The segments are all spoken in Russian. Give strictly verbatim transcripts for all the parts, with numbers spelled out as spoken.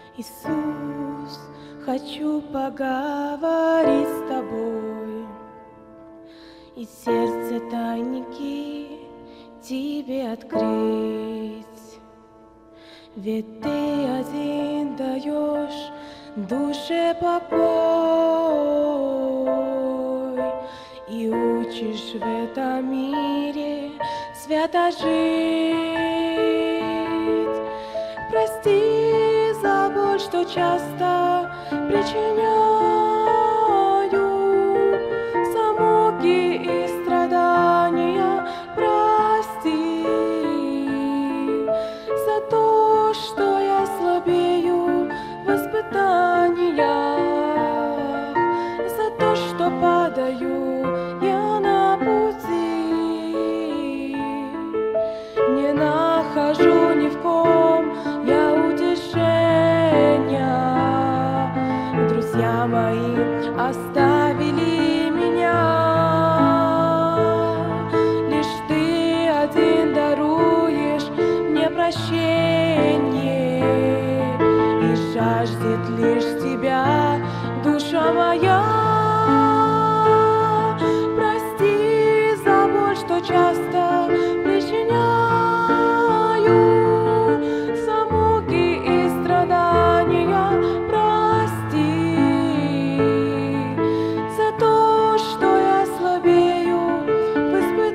Иисус, хочу поговорить с Тобой, и сердце тайники Тебе открыть. Ведь Ты один даешь душе покой и учишь в этом мире свято жить. Прости за боль, что часто причиняю, за муки и страдания прости, за то, что я слабею в испытаниях, за то, что падаю я на пути, не нахожу ни в ком я утешения. Друзья мои оставили меня, лишь Ты один даруешь мне прощение, и жаждет лишь Тебя душа моя. Прости за боль, что часто причиняю, за муки и страдания прости, за то, что я слабею в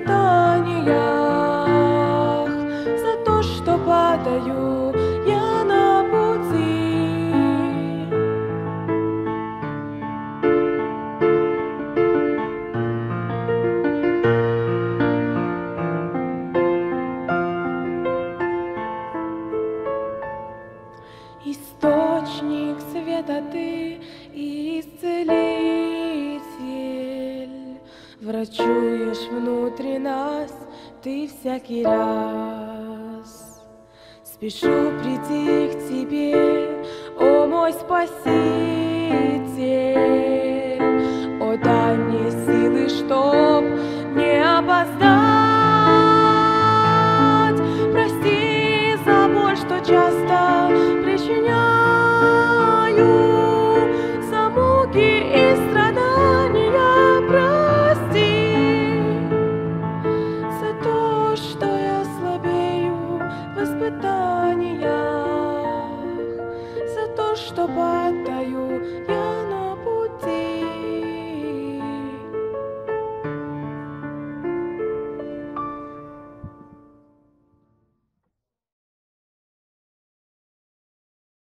испытаниях, за то, что падаю я на пути. Источник света Ты и исцелитель, врачуешь внутри нас Ты всякий раз. Спешу прийти к Тебе, о мой Спаситель, о дай мне силы, чтоб не опоздать. Прости за боль, что часто причиняю, за муки и страдания прости, за то, что я слабею в испытаниях, за то, что падаю я